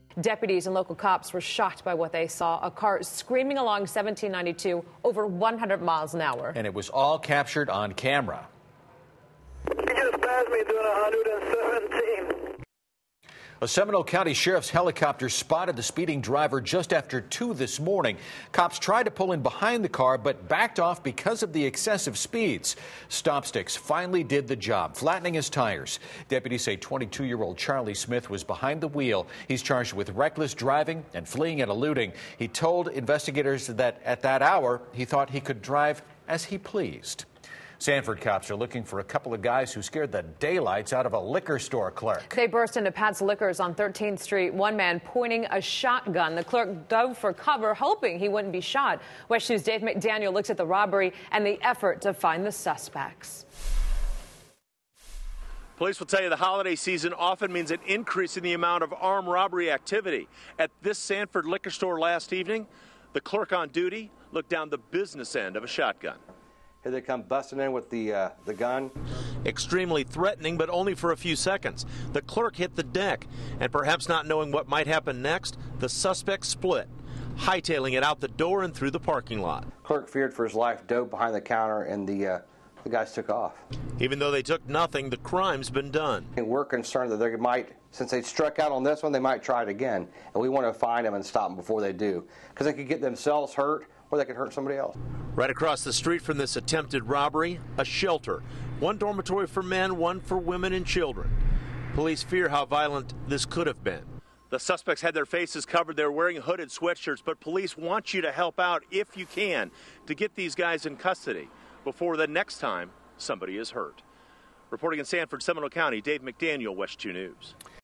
Deputies and local cops were shocked by what they saw, a car screaming along 1792 over 100 miles an hour. And it was all captured on camera. He just passed me doing 117. A Seminole County Sheriff's helicopter spotted the speeding driver just after 2 this morning. Cops tried to pull in behind the car, but backed off because of the excessive speeds. Stop sticks finally did the job, flattening his tires. Deputies say 22-year-old Charlie Smith was behind the wheel. He's charged with reckless driving and fleeing and eluding. He told investigators that at that hour, he thought he could drive as he pleased. Sanford cops are looking for a couple of guys who scared the daylights out of a liquor store clerk. They burst into Pat's Liquors on 13th Street, one man pointing a shotgun. The clerk dove for cover, hoping he wouldn't be shot. WESH News' Dave McDaniel looks at the robbery and the effort to find the suspects. Police will tell you the holiday season often means an increase in the amount of armed robbery activity. At this Sanford liquor store last evening, the clerk on duty looked down the business end of a shotgun. Here they come busting in with the gun. Extremely threatening, but only for a few seconds. The clerk hit the deck, and perhaps not knowing what might happen next, the suspect split, hightailing it out the door and through the parking lot. Clerk feared for his life, dove behind the counter, and the guys took off. Even though they took nothing, the crime's been done. And we're concerned that they might, since they struck out on this one, they might try it again. And we want to find them and stop them before they do, because they could get themselves hurt or they could hurt somebody else. Right across the street from this attempted robbery, a shelter. One dormitory for men, one for women and children. Police fear how violent this could have been. The suspects had their faces covered. They were wearing hooded sweatshirts, but police want you to help out if you can to get these guys in custody before the next time somebody is hurt. Reporting in Sanford, Seminole County, Dave McDaniel, WESH 2 News.